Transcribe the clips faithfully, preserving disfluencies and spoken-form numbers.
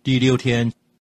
第六天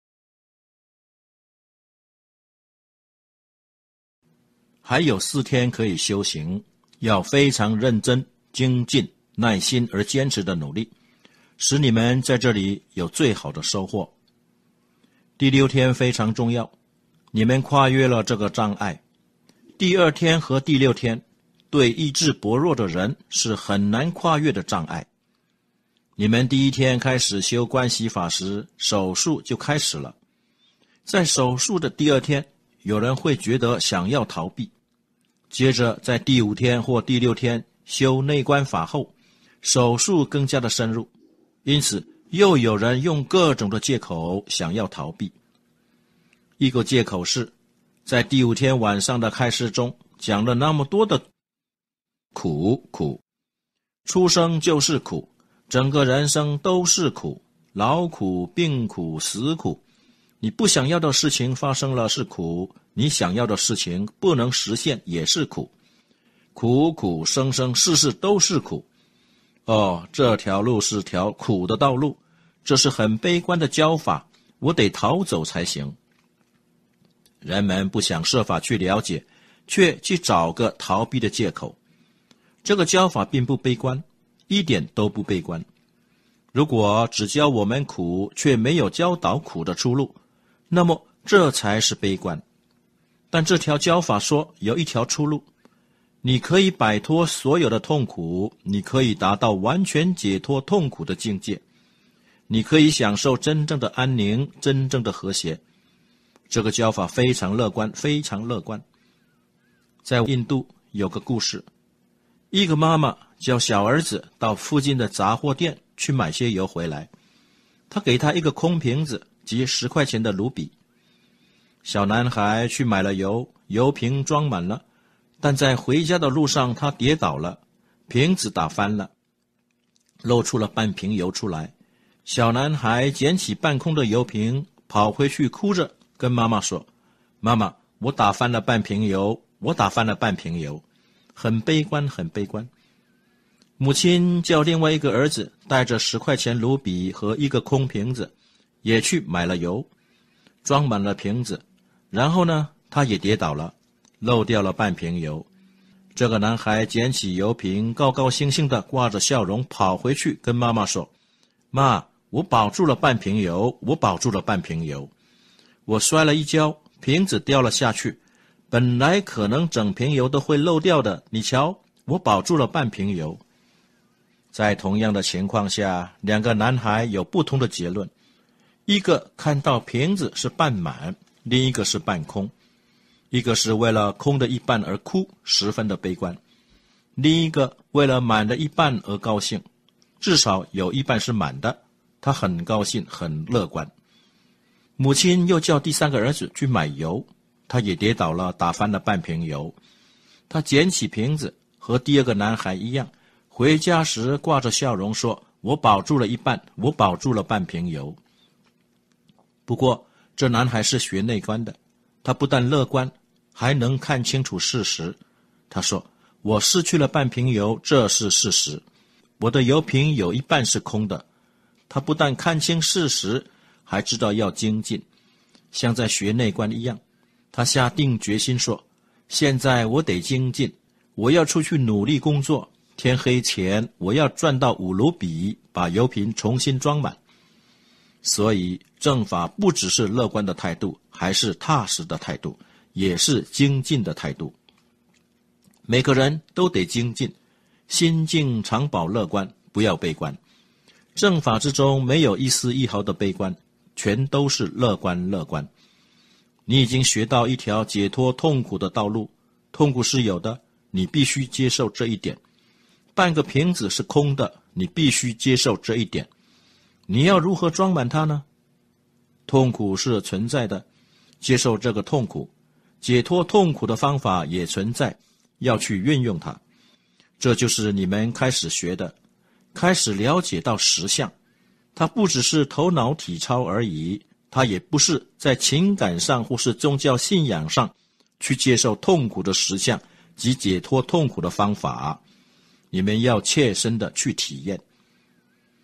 还有四天可以修行，要非常认真、精进、耐心而坚持的努力，使你们在这里有最好的收获。第六天非常重要，你们跨越了这个障碍。第二天和第六天对意志薄弱的人是很难跨越的障碍。你们第一天开始修观息法时，手术就开始了。在手术的第二天，有人会觉得想要逃避。接着在第五天或第六天修内观法后，手术更加的深入，因此又有人用各种的借口想要逃避。一个借口是，在第五天晚上的开示中讲了那么多的苦苦，出生就是苦，整个人生都是苦，劳苦、病苦、死苦。你不想要的事情发生了是苦，你想要的事情不能实现也是苦，苦苦生生世世都是苦。哦，这条路是条苦的道路，这是很悲观的教法，我得逃走才行。人们不想设法去了解，却去找个逃避的借口。这个教法并不悲观，一点都不悲观。如果只教我们苦，却没有教导苦的出路，那么这才是悲观。但这条教法说有一条出路，你可以摆脱所有的痛苦，你可以达到完全解脱痛苦的境界，你可以享受真正的安宁，真正的和谐。这个教法非常乐观，非常乐观。在印度有个故事，一个妈妈叫小儿子到附近的杂货店去买些油回来，他给他一个空瓶子及十块钱的卢比。小男孩去买了油，油瓶装满了，但在回家的路上他跌倒了，瓶子打翻了，露出了半瓶油出来。小男孩捡起半空的油瓶，跑回去哭着跟妈妈说，妈妈，我打翻了半瓶油，我打翻了半瓶油。很悲观，很悲观。母亲叫另外一个儿子带着十块钱卢比和一个空瓶子，也去买了油，装满了瓶子。然后呢，他也跌倒了，漏掉了半瓶油。这个男孩捡起油瓶，高高兴兴地挂着笑容跑回去跟妈妈说，妈，我保住了半瓶油，我保住了半瓶油。我摔了一跤，瓶子掉了下去，本来可能整瓶油都会漏掉的，你瞧，我保住了半瓶油。在同样的情况下，两个男孩有不同的结论，一个看到瓶子是半满，另一个是半空。一个是为了空的一半而哭，十分的悲观，另一个为了满的一半而高兴，至少有一半是满的，他很高兴，很乐观。母亲又叫第三个儿子去买油，他也跌倒了，打翻了半瓶油。他捡起瓶子，和第二个男孩一样，回家时挂着笑容说，我保住了一半，我保住了半瓶油。不过这男孩是学内观的，他不但乐观，还能看清楚事实。他说，我失去了半瓶油，这是事实，我的油瓶有一半是空的。他不但看清事实，还知道要精进，像在学内观一样。他下定决心说，现在我得精进，我要出去努力工作，天黑前我要赚到五卢比，把油瓶重新装满。所以正法不只是乐观的态度，还是踏实的态度，也是精进的态度。每个人都得精进，心境常保乐观，不要悲观。正法之中没有一丝一毫的悲观，全都是乐观乐观。你已经学到一条解脱痛苦的道路，痛苦是有的，你必须接受这一点。半个瓶子是空的，你必须接受这一点。你要如何装满它呢？痛苦是存在的，接受这个痛苦，解脱痛苦的方法也存在，要去运用它。这就是你们开始学的，开始了解到实相。它不只是头脑体操而已，它也不是在情感上或是宗教信仰上去接受痛苦的实相及解脱痛苦的方法。你们要切身的去体验。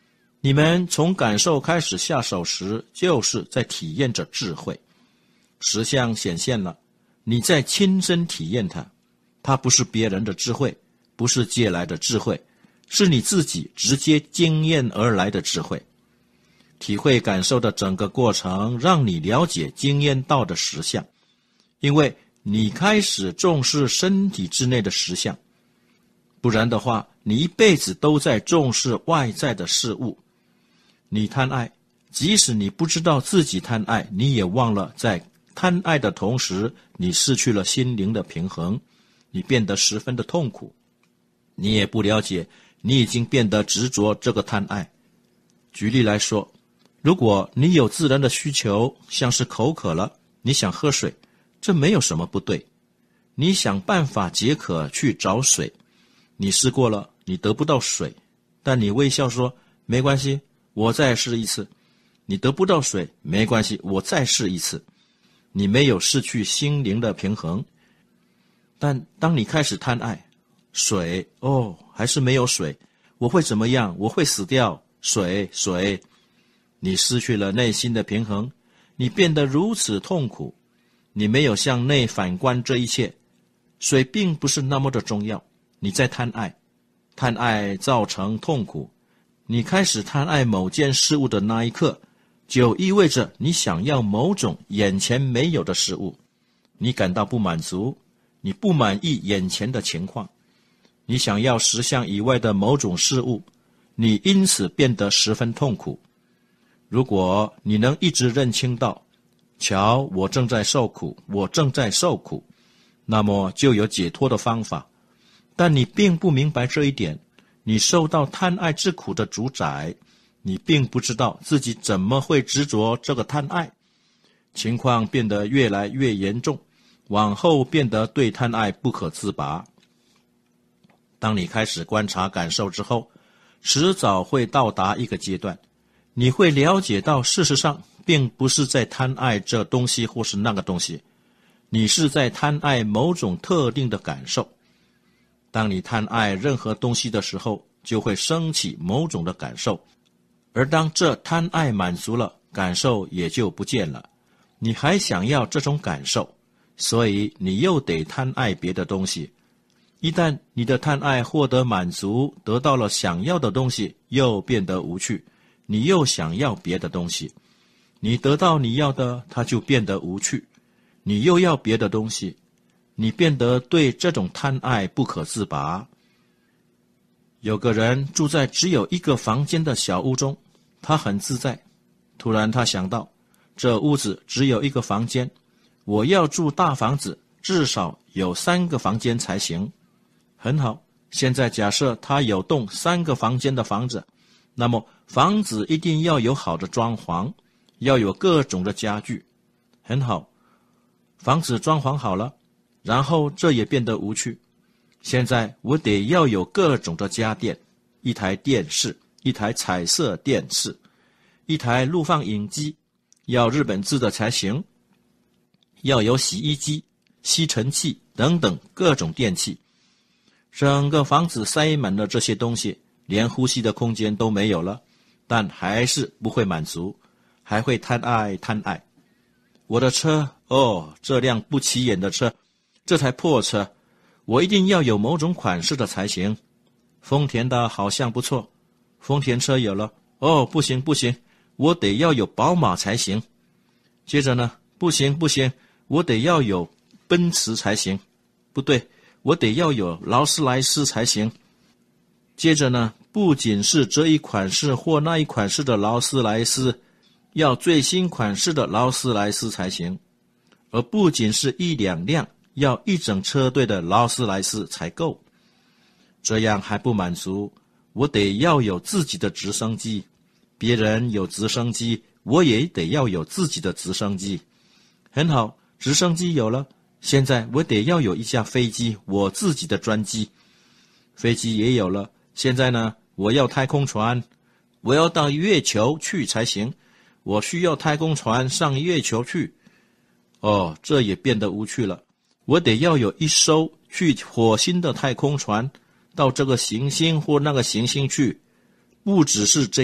你们从感受开始下手时，就是在体验着智慧。实相显现了，你在亲身体验它。它不是别人的智慧，不是借来的智慧，是你自己直接经验而来的智慧。体会感受的整个过程，让你了解经验到的实相，因为你开始重视身体之内的实相。不然的话，你一辈子都在重视外在的事物。你贪爱，即使你不知道自己贪爱，你也忘了在贪爱的同时，你失去了心灵的平衡，你变得十分的痛苦。你也不了解，你已经变得执着这个贪爱。举例来说，如果你有自然的需求，像是口渴了，你想喝水，这没有什么不对。你想办法解渴去找水，你试过了，你得不到水，但你微笑说，没关系，我再试一次。你得不到水，没关系，我再试一次。你没有失去心灵的平衡。但当你开始贪爱，水，哦，还是没有水，我会怎么样？我会死掉，水，水。你失去了内心的平衡，你变得如此痛苦。你没有向内反观这一切，水并不是那么的重要。你在贪爱，贪爱造成痛苦。你开始贪爱某件事物的那一刻，就意味着你想要某种眼前没有的事物。你感到不满足，你不满意眼前的情况，你想要实相以外的某种事物，你因此变得十分痛苦。如果你能一直认清到，瞧，我正在受苦，我正在受苦，那么就有解脱的方法。但你并不明白这一点，你受到贪爱之苦的主宰，你并不知道自己怎么会执着这个贪爱。情况变得越来越严重，往后变得对贪爱不可自拔。当你开始观察感受之后，迟早会到达一个阶段，你会了解到事实上并不是在贪爱这东西或是那个东西，你是在贪爱某种特定的感受。当你贪爱任何东西的时候，就会升起某种的感受，而当这贪爱满足了，感受也就不见了。你还想要这种感受，所以你又得贪爱别的东西。一旦你的贪爱获得满足，得到了想要的东西，又变得无趣，你又想要别的东西。你得到你要的，它就变得无趣，你又要别的东西，你变得对这种贪爱不可自拔。有个人住在只有一个房间的小屋中，他很自在。突然他想到，这屋子只有一个房间，我要住大房子，至少有三个房间才行。很好，现在假设他有栋三个房间的房子，那么房子一定要有好的装潢，要有各种的家具。很好，房子装潢好了，然后这也变得无趣。现在我得要有各种的家电，一台电视，一台彩色电视，一台录放影机，要日本制的才行，要有洗衣机、吸尘器等等各种电器。整个房子塞满了这些东西，连呼吸的空间都没有了，但还是不会满足，还会贪爱贪爱。我的车，哦，这辆不起眼的车，这台破车，我一定要有某种款式的才行。丰田的好像不错，丰田车有了，哦，不行不行，我得要有宝马才行。接着呢，不行不行，我得要有奔驰才行。不对，我得要有劳斯莱斯才行。接着呢，不仅是这一款式或那一款式的劳斯莱斯，要最新款式的劳斯莱斯才行。而不仅是一两辆，要一整车队的劳斯莱斯才够。这样还不满足，我得要有自己的直升机。别人有直升机，我也得要有自己的直升机。很好，直升机有了，现在我得要有一架飞机，我自己的专机。飞机也有了，现在呢，我要太空船，我要到月球去才行，我需要太空船上月球去。哦，这也变得无趣了，我得要有一艘去火星的太空船，到这个行星或那个行星去。不只是这样，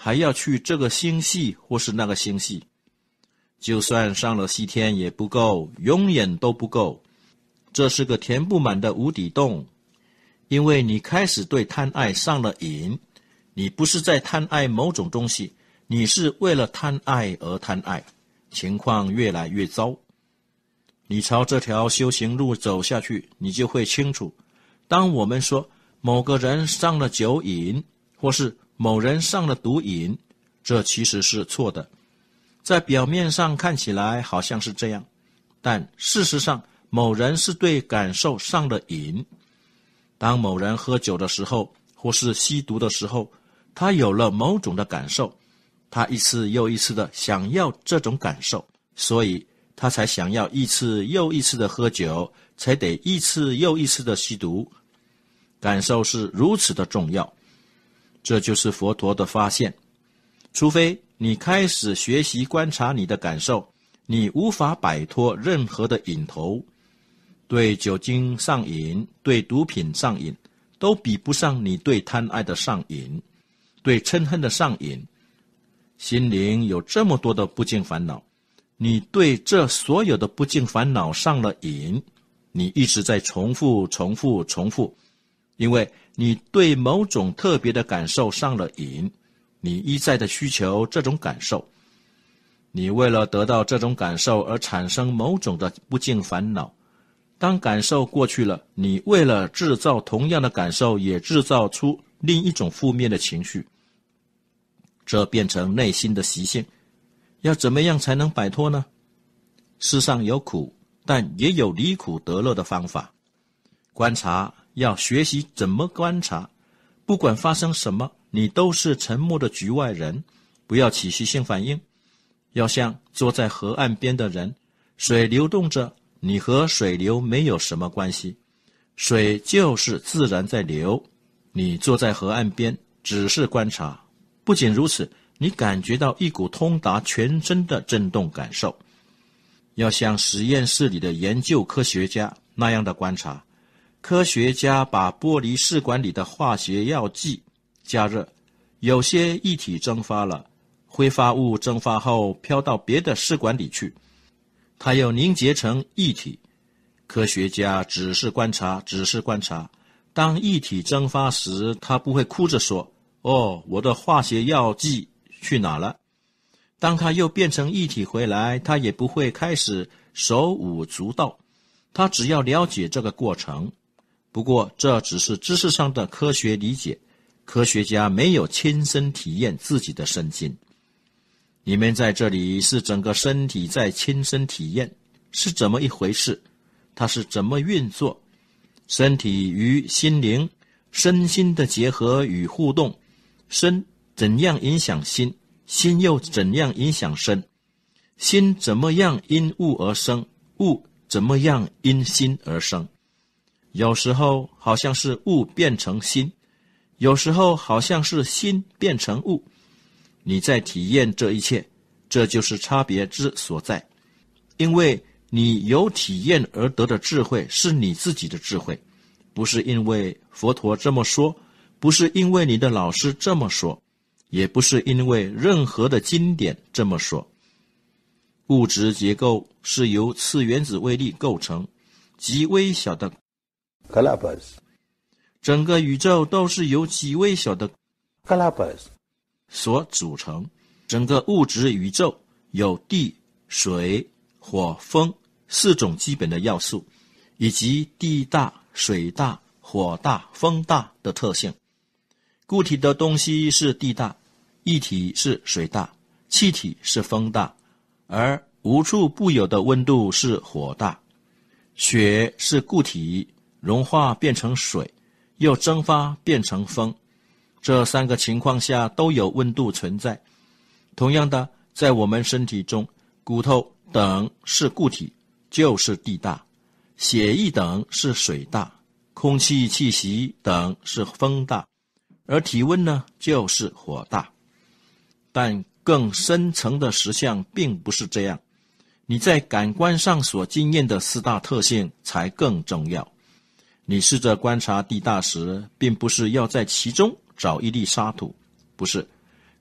还要去这个星系或是那个星系。就算上了西天也不够，永远都不够。这是个填不满的无底洞，因为你开始对贪爱上了瘾。你不是在贪爱某种东西，你是为了贪爱而贪爱，情况越来越糟。你朝这条修行路走下去，你就会清楚，当我们说某个人上了酒瘾，或是某人上了毒瘾，这其实是错的。在表面上看起来好像是这样，但事实上某人是对感受上了瘾。当某人喝酒的时候，或是吸毒的时候，他有了某种的感受，他一次又一次的想要这种感受，所以他才想要一次又一次的喝酒，才得一次又一次的吸毒。感受是如此的重要，这就是佛陀的发现。除非你开始学习观察你的感受，你无法摆脱任何的瘾头。对酒精上瘾，对毒品上瘾，都比不上你对贪爱的上瘾，对嗔恨的上瘾。心灵有这么多的不净烦恼，你对这所有的不净烦恼上了瘾，你一直在重复重复重复，因为你对某种特别的感受上了瘾，你一再的需求这种感受。你为了得到这种感受而产生某种的不净烦恼，当感受过去了，你为了制造同样的感受，也制造出另一种负面的情绪，这变成内心的习性。要怎么样才能摆脱呢？世上有苦，但也有离苦得乐的方法。观察，要学习怎么观察。不管发生什么，你都是沉默的局外人，不要起习性反应。要像坐在河岸边的人，水流动着，你和水流没有什么关系，水就是自然在流。你坐在河岸边，只是观察。不仅如此，你感觉到一股通达全身的震动感受。要像实验室里的研究科学家那样的观察。科学家把玻璃试管里的化学药剂加热，有些液体蒸发了，挥发物蒸发后飘到别的试管里去，它又凝结成液体。科学家只是观察，只是观察。当液体蒸发时，他不会哭着说：“哦，我的化学药剂去哪了？”当他又变成液体回来，他也不会开始手舞足蹈，他只要了解这个过程。不过这只是知识上的科学理解，科学家没有亲身体验自己的身心。你们在这里是整个身体在亲身体验，是怎么一回事？它是怎么运作？身体与心灵，身心的结合与互动，身怎样影响心，心又怎样影响身？心怎么样因物而生，物怎么样因心而生？有时候好像是物变成心，有时候好像是心变成物。你在体验这一切，这就是差别之所在。因为你有体验而得的智慧是你自己的智慧，不是因为佛陀这么说，不是因为你的老师这么说，也不是因为任何的经典这么说。物质结构是由次原子微粒构成，极微小的 Kalabas. 整个宇宙都是由极微小的 Kalabas. 所组成。整个物质宇宙有地、水、火、风四种基本的要素，以及地大、水大、火大、风大的特性。固体的东西是地大，液体是水大，气体是风大，而无处不有的温度是火大。雪是固体，融化变成水，又蒸发变成风，这三个情况下都有温度存在。同样的，在我们身体中，骨头等是固体，就是地大；血液等是水大；空气气息等是风大；而体温呢，就是火大。但更深层的实相并不是这样，你在感官上所经验的四大特性才更重要。你试着观察地大时，并不是要在其中找一粒沙土，不是，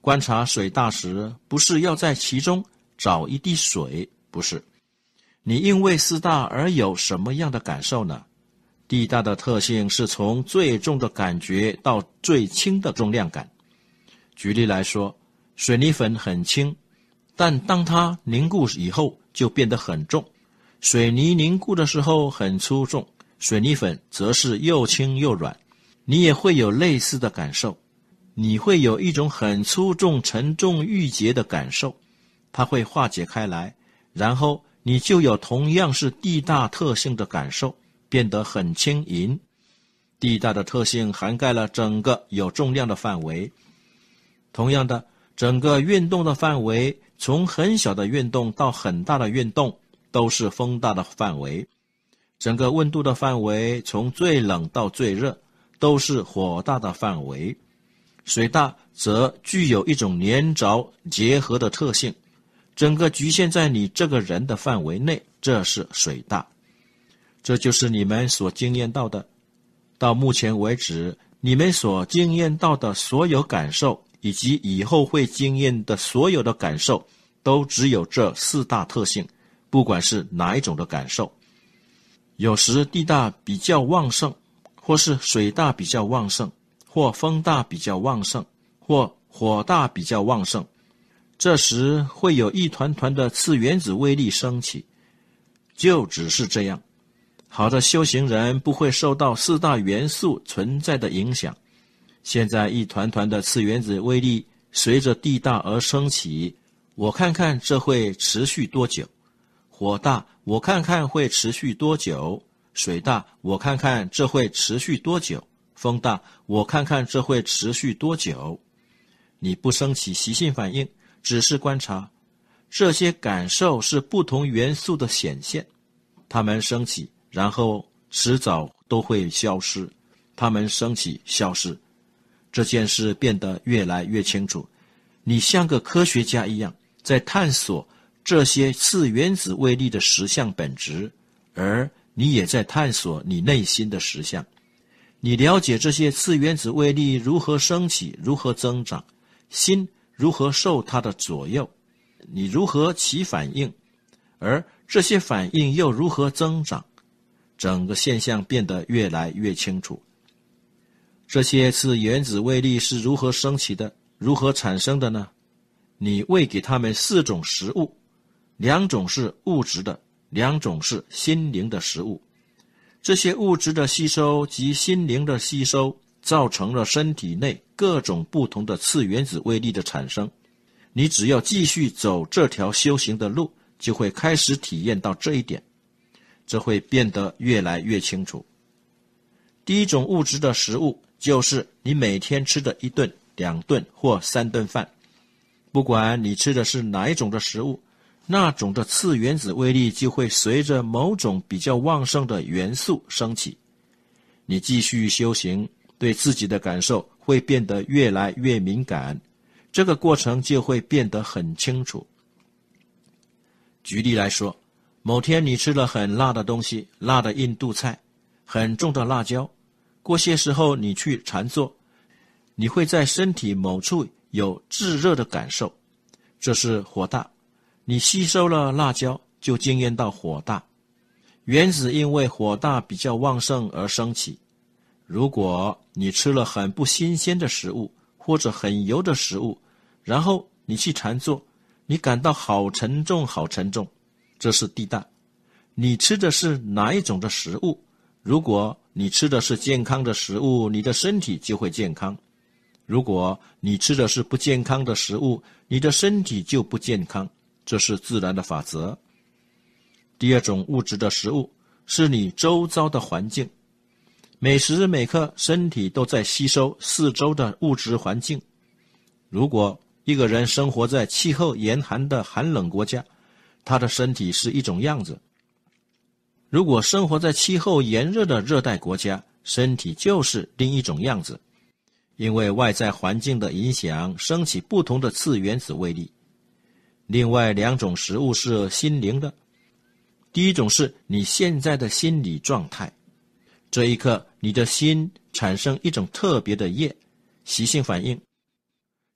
观察水大时，不是要在其中找一滴水，不是。你因为四大而有什么样的感受呢？地大的特性是从最重的感觉到最轻的重量感。举例来说，水泥粉很轻，但当它凝固以后就变得很重。水泥凝固的时候很粗重，水泥粉则是又轻又软。你也会有类似的感受，你会有一种很粗重、沉重、郁结的感受，它会化解开来，然后你就有同样是地大特性的感受，变得很轻盈。地大的特性涵盖了整个有重量的范围。同样的，整个运动的范围，从很小的运动到很大的运动，都是风大的范围。整个温度的范围，从最冷到最热，都是火大的范围。水大则具有一种粘着结合的特性，整个局限在你这个人的范围内，这是水大。这就是你们所经验到的。到目前为止，你们所经验到的所有感受，以及以后会经验的所有的感受，都只有这四大特性，不管是哪一种的感受。有时地大比较旺盛，或是水大比较旺盛，或风大比较旺盛，或火大比较旺盛，这时会有一团团的次原子微粒升起，就只是这样。好的修行人不会受到四大元素存在的影响。现在一团团的次原子微粒随着地大而升起，我看看这会持续多久。火大，我看看会持续多久。水大，我看看这会持续多久。风大，我看看这会持续多久。你不升起习性反应，只是观察。这些感受是不同元素的显现，它们升起，然后迟早都会消失，它们升起消失。这件事变得越来越清楚。你像个科学家一样，在探索这些次原子微粒的实相本质，而你也在探索你内心的实相。你了解这些次原子微粒如何升起，如何增长，心如何受它的左右，你如何起反应，而这些反应又如何增长，整个现象变得越来越清楚。这些次原子微粒是如何升起的，如何产生的呢？你喂给它们四种食物，两种是物质的，两种是心灵的食物。这些物质的吸收及心灵的吸收，造成了身体内各种不同的次原子微粒的产生。你只要继续走这条修行的路，就会开始体验到这一点，这会变得越来越清楚。第一种物质的食物，就是你每天吃的一顿、两顿或三顿饭。不管你吃的是哪一种的食物，那种的次原子微粒就会随着某种比较旺盛的元素升起。你继续修行，对自己的感受会变得越来越敏感，这个过程就会变得很清楚。举例来说，某天你吃了很辣的东西，辣的印度菜，很重的辣椒，过些时候你去禅坐，你会在身体某处有炙热的感受，这是火大。你吸收了辣椒，就经验到火大。原子因为火大比较旺盛而升起。如果你吃了很不新鲜的食物，或者很油的食物，然后你去禅坐，你感到好沉重好沉重，这是地大。你吃的是哪一种的食物？如果你吃的是健康的食物，你的身体就会健康。如果你吃的是不健康的食物，你的身体就不健康，这是自然的法则。第二种物质的食物，是你周遭的环境。每时每刻，身体都在吸收四周的物质环境。如果一个人生活在气候严寒的寒冷国家，他的身体是一种样子；如果生活在气候炎热的热带国家，身体就是另一种样子。因为外在环境的影响，升起不同的次原子微粒。另外两种食物是心灵的。第一种是你现在的心理状态，这一刻你的心产生一种特别的业，习性反应，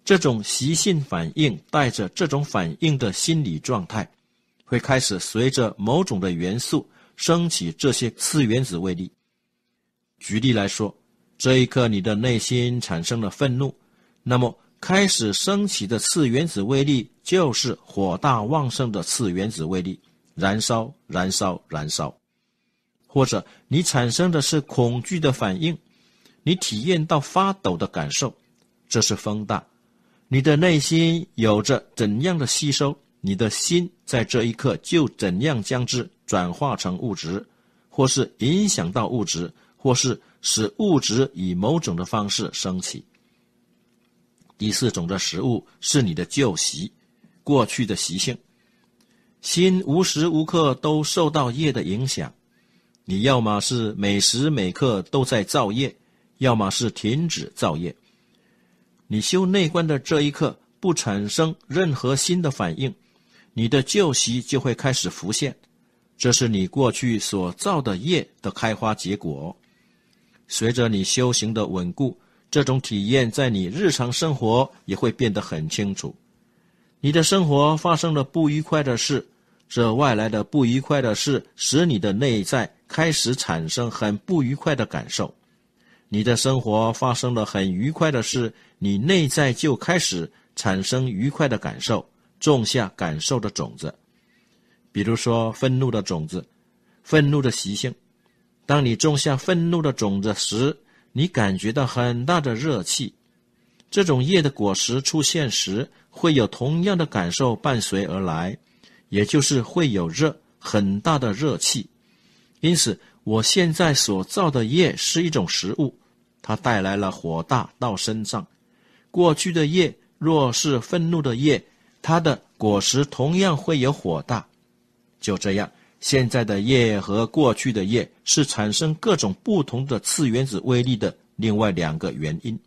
这种习性反应带着这种反应的心理状态，会开始随着某种的元素升起这些次原子微粒。举例来说，这一刻你的内心产生了愤怒，那么开始升起的次原子微粒就是火大旺盛的次原子微粒，燃烧燃烧燃烧。或者你产生的是恐惧的反应，你体验到发抖的感受，这是风大。你的内心有着怎样的吸收，你的心在这一刻就怎样将之转化成物质，或是影响到物质，或是使物质以某种的方式升起。第四种的食物是你的旧习，过去的习性。心无时无刻都受到业的影响，你要么是每时每刻都在造业，要么是停止造业。你修内观的这一刻不产生任何新的反应，你的旧习就会开始浮现，这是你过去所造的业的开花结果。随着你修行的稳固，这种体验在你日常生活也会变得很清楚。你的生活发生了不愉快的事，这外来的不愉快的事使你的内在开始产生很不愉快的感受。你的生活发生了很愉快的事，你内在就开始产生愉快的感受，种下感受的种子。比如说愤怒的种子，愤怒的习性。当你种下愤怒的种子时，你感觉到很大的热气。这种业的果实出现时，会有同样的感受伴随而来，也就是会有热，很大的热气。因此我现在所造的业是一种食物，它带来了火大到身上。过去的业若是愤怒的业，它的果实同样会有火大。就这样，现在的业和过去的业是产生各种不同的次原子微粒的另外两个原因。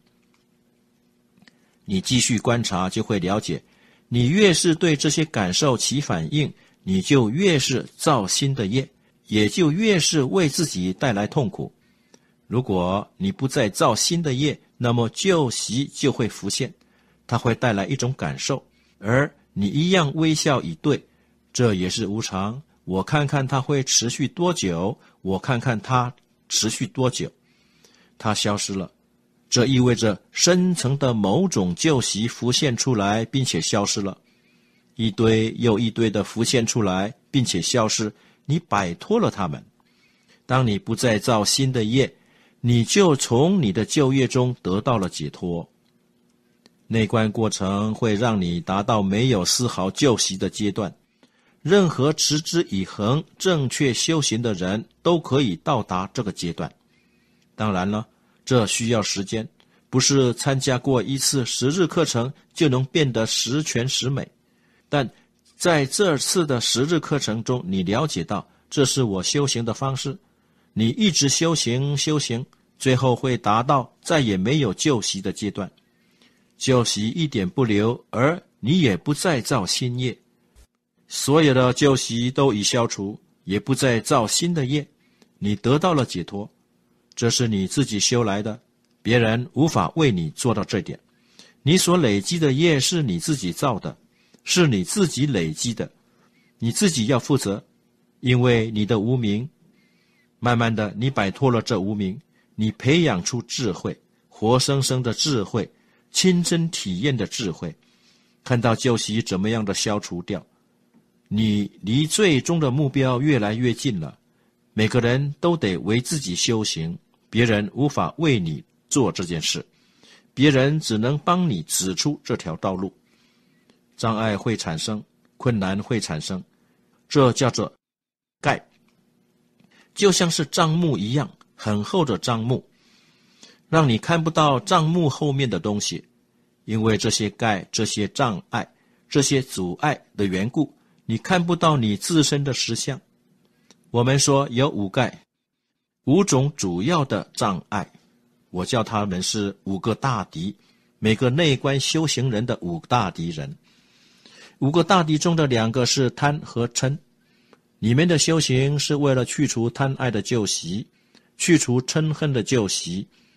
你继续观察就会了解，你越是对这些感受起反应，你就越是造新的业，也就越是为自己带来痛苦。如果你不再造新的业，那么旧习就会浮现，它会带来一种感受，而你一样微笑以对，这也是无常。我看看它会持续多久，我看看它持续多久，它消失了。这意味着深层的某种旧习浮现出来并且消失了，一堆又一堆的浮现出来并且消失，你摆脱了它们。当你不再造新的业，你就从你的旧业中得到了解脱。内观过程会让你达到没有丝毫旧习的阶段，任何持之以恒正确修行的人都可以到达这个阶段。当然了，这需要时间，不是参加过一次十日课程就能变得十全十美。但在这次的十日课程中，你了解到这是我修行的方式，你一直修行修行，最后会达到再也没有旧习的阶段，旧习一点不留，而你也不再造新业，所有的旧习都已消除，也不再造新的业，你得到了解脱。这是你自己修来的，别人无法为你做到这点。你所累积的业是你自己造的，是你自己累积的，你自己要负责，因为你的无明。慢慢的，你摆脱了这无明，你培养出智慧，活生生的智慧，亲身体验的智慧，看到旧习怎么样的消除掉，你离最终的目标越来越近了。每个人都得为自己修行，别人无法为你做这件事，别人只能帮你指出这条道路。障碍会产生，困难会产生，这叫做盖，就像是帐幕一样，很厚的帐幕，让你看不到帐幕后面的东西。因为这些盖、这些障碍、这些阻碍的缘故，你看不到你自身的实相。我们说有五盖，五种主要的障碍，我叫他们是五个大敌，每个内观修行人的五大敌人。五个大敌中的两个是贪和嗔，你们的修行是为了去除贪爱的旧习，去除嗔恨的旧习，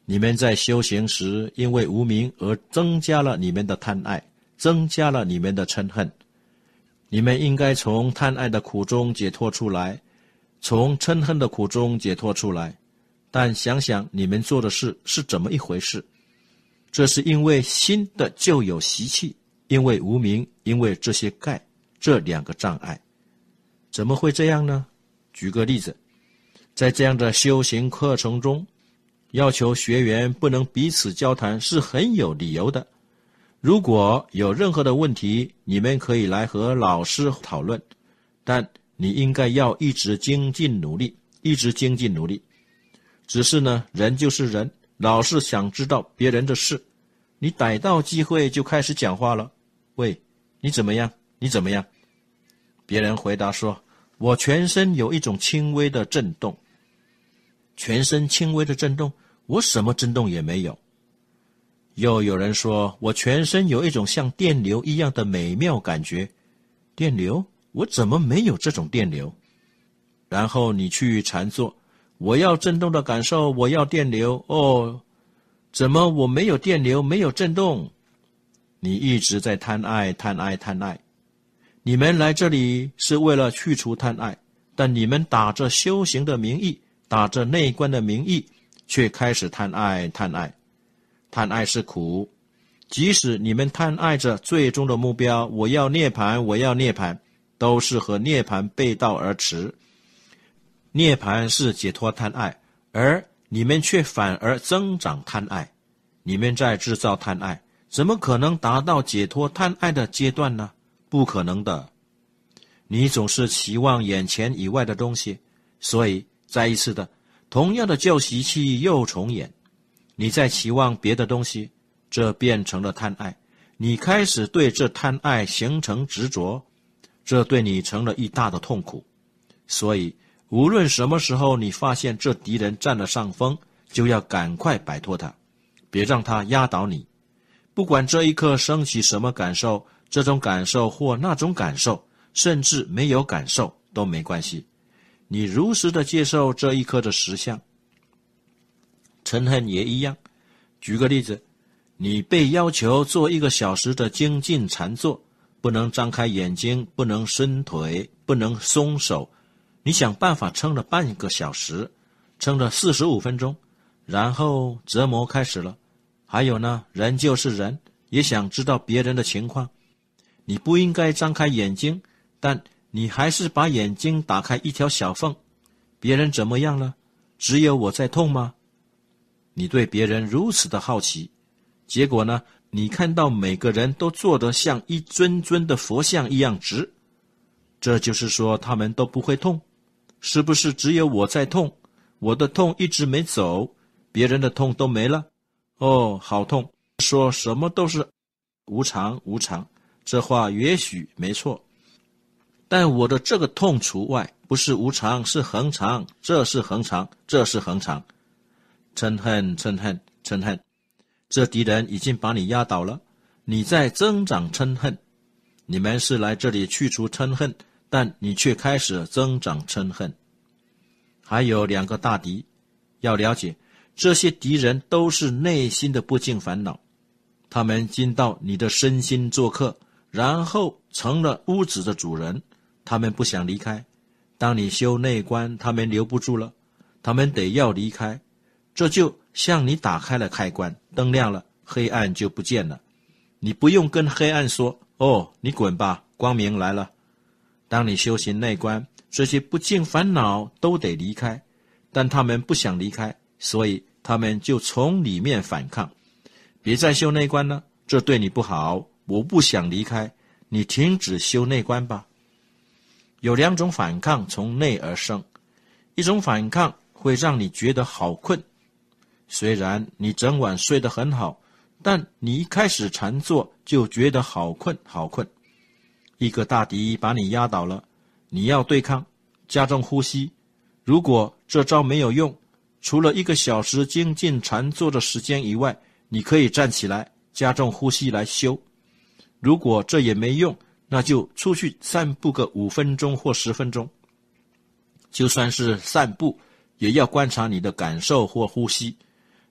你们在修行时，因为无明而增加了你们的贪爱，增加了你们的嗔恨。你们应该从贪爱的苦中解脱出来，从嗔恨的苦中解脱出来。但想想你们做的事是怎么一回事？这是因为新的旧有习气，因为无明，因为这些盖，这两个障碍。怎么会这样呢？举个例子，在这样的修行课程中，要求学员不能彼此交谈是很有理由的。如果有任何的问题，你们可以来和老师讨论，但你应该要一直精进努力，一直精进努力。只是呢，人就是人，老是想知道别人的事，你逮到机会就开始讲话了。喂，你怎么样？你怎么样？别人回答说，我全身有一种轻微的震动。全身轻微的震动？我什么震动也没有。又有人说，我全身有一种像电流一样的美妙感觉。电流？我怎么没有这种电流？然后你去禅坐，我要震动的感受，我要电流。哦，怎么我没有电流，没有震动？你一直在贪爱，贪爱，贪爱。你们来这里是为了去除贪爱，但你们打着修行的名义，打着内观的名义，却开始贪爱，贪爱。贪爱是苦，即使你们贪爱着最终的目标，我要涅槃，我要涅槃，都是和涅槃背道而驰。涅槃是解脱贪爱，而你们却反而增长贪爱。你们在制造贪爱，怎么可能达到解脱贪爱的阶段呢？不可能的。你总是期望眼前以外的东西，所以再一次的，同样的旧习气又重演。你在期望别的东西，这变成了贪爱。你开始对这贪爱形成执着，这对你成了一大的痛苦。所以无论什么时候你发现这敌人占了上风，就要赶快摆脱他，别让他压倒你。不管这一刻升起什么感受，这种感受或那种感受，甚至没有感受都没关系，你如实的接受这一刻的实相。嗔恨也一样。举个例子，你被要求做一个小时的精进禅坐，不能张开眼睛，不能伸腿，不能松手。你想办法撑了半个小时，撑了四十五分钟，然后折磨开始了。还有呢，人就是人，也想知道别人的情况。你不应该张开眼睛，但你还是把眼睛打开一条小缝。别人怎么样了？只有我在痛吗？你对别人如此的好奇，结果呢，你看到每个人都坐得像一尊尊的佛像一样直，这就是说他们都不会痛。是不是只有我在痛？我的痛一直没走，别人的痛都没了。哦，好痛。说什么都是无常，无常，这话也许没错，但我的这个痛除外，不是无常，是恒常，这是恒常，这是恒常。嗔恨，嗔恨，嗔恨，这敌人已经把你压倒了，你在增长嗔恨。你们是来这里去除嗔恨，但你却开始增长嗔恨。还有两个大敌，要了解，这些敌人都是内心的不净烦恼，他们进到你的身心做客，然后成了屋子的主人，他们不想离开。当你修内观，他们留不住了，他们得要离开。这就像你打开了开关，灯亮了，黑暗就不见了。你不用跟黑暗说，哦，你滚吧，光明来了。当你修行内观，这些不净烦恼都得离开，但他们不想离开，所以他们就从里面反抗。别再修内观了，这对你不好，我不想离开，你停止修内观吧。有两种反抗从内而生，一种反抗会让你觉得好困，虽然你整晚睡得很好，但你一开始禅坐就觉得好困好困。一个大敌把你压倒了，你要对抗，加重呼吸。如果这招没有用，除了一个小时精进禅坐的时间以外，你可以站起来，加重呼吸来修。如果这也没用，那就出去散步个五分钟或十分钟。就算是散步，也要观察你的感受或呼吸，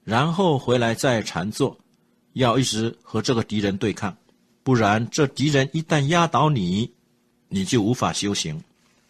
然后回来再禅坐，要一直和这个敌人对抗，不然这敌人一旦压倒你，你就无法修行。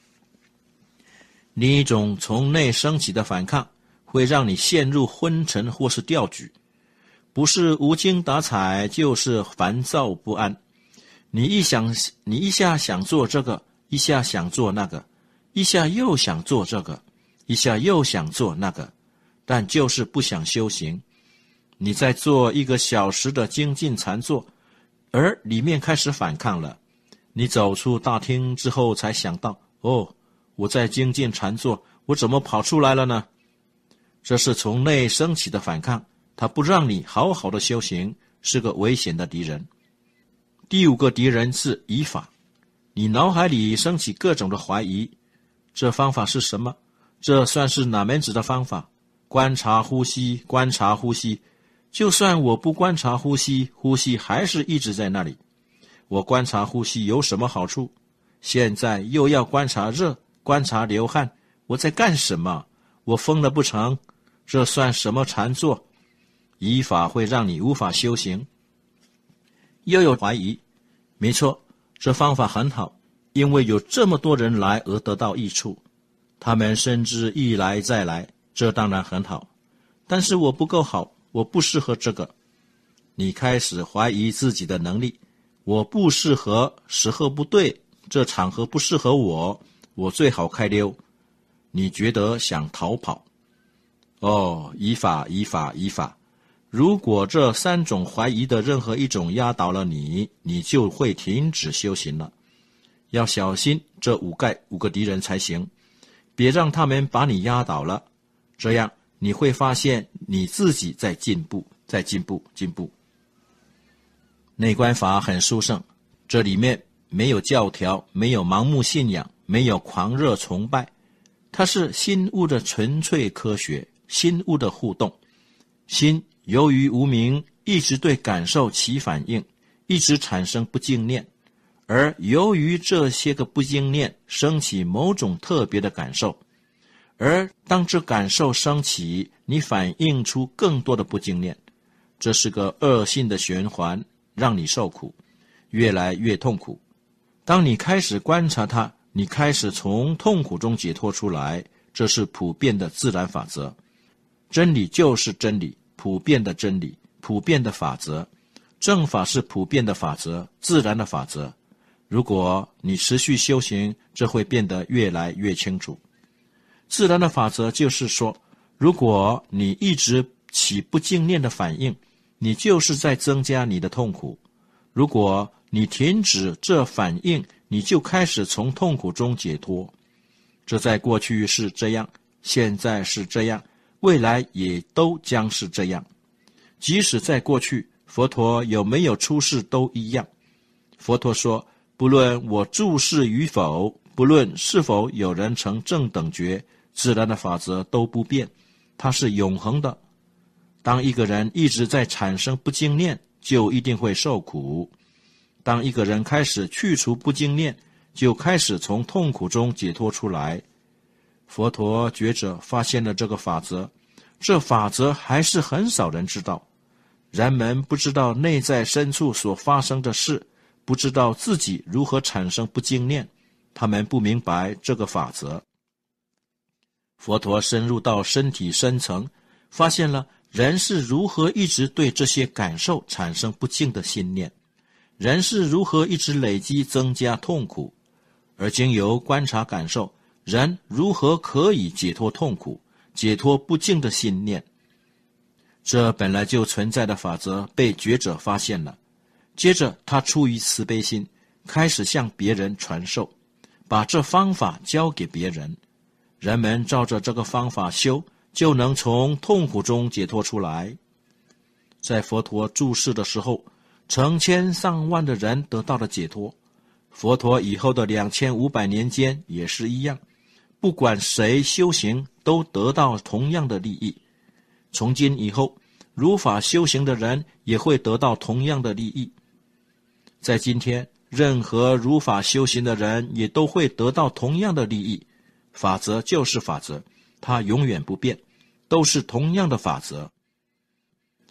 另一种从内升起的反抗，会让你陷入昏沉或是掉举，不是无精打采，就是烦躁不安。你一想，你一下想做这个，一下想做那个，一下又想做这个，一下又想做那个，但就是不想修行。你在做一个小时的精进禅坐，而里面开始反抗了。你走出大厅之后才想到，哦，我在精进禅坐，我怎么跑出来了呢？这是从内升起的反抗，它不让你好好的修行，是个危险的敌人。第五个敌人是疑法，你脑海里升起各种的怀疑，这方法是什么？这算是哪门子的方法？观察呼吸，观察呼吸，就算我不观察呼吸，呼吸还是一直在那里。我观察呼吸有什么好处？现在又要观察热，观察流汗，我在干什么？我疯了不成？这算什么禅坐？疑法会让你无法修行。又有怀疑，没错，这方法很好，因为有这么多人来而得到益处，他们甚至一来再来，这当然很好。但是我不够好，我不适合这个。你开始怀疑自己的能力，我不适合，时候不对，这场合不适合我，我最好开溜。你觉得想逃跑。哦，依法依法依法，如果这三种怀疑的任何一种压倒了你，你就会停止修行了。要小心这五个五个敌人才行，别让他们把你压倒了，这样你会发现你自己在进步，在进步进步。内观法很殊胜，这里面没有教条，没有盲目信仰，没有狂热崇拜，它是心悟的纯粹科学，心悟的互动。心由于无明一直对感受起反应，一直产生不净念，而由于这些个不净念升起某种特别的感受，而当这感受升起，你反映出更多的不净念，这是个恶性的循环，让你受苦，越来越痛苦。当你开始观察它，你开始从痛苦中解脱出来，这是普遍的自然法则。真理就是真理，普遍的真理，普遍的法则。正法是普遍的法则，自然的法则。如果你持续修行，这会变得越来越清楚。自然的法则就是说，如果你一直起不净念的反应，你就是在增加你的痛苦。如果你停止这反应，你就开始从痛苦中解脱。这在过去是这样，现在是这样，未来也都将是这样。即使在过去，佛陀有没有出世都一样。佛陀说，不论我住世与否，不论是否有人成正等觉，自然的法则都不变，它是永恒的。当一个人一直在产生不净念，就一定会受苦。当一个人开始去除不净念，就开始从痛苦中解脱出来。佛陀觉者发现了这个法则，这法则还是很少人知道。人们不知道内在深处所发生的事，不知道自己如何产生不净念，他们不明白这个法则。佛陀深入到身体深层，发现了人是如何一直对这些感受产生不净的信念，人是如何一直累积增加痛苦，而经由观察感受，人如何可以解脱痛苦，解脱不净的信念。这本来就存在的法则被觉者发现了，接着他出于慈悲心，开始向别人传授，把这方法教给别人。人们照着这个方法修，就能从痛苦中解脱出来。在佛陀住世的时候，成千上万的人得到了解脱。佛陀以后的两千五百年间也是一样，不管谁修行，都得到同样的利益。从今以后，如法修行的人也会得到同样的利益。在今天，任何如法修行的人也都会得到同样的利益。法则就是法则，它永远不变，都是同样的法则。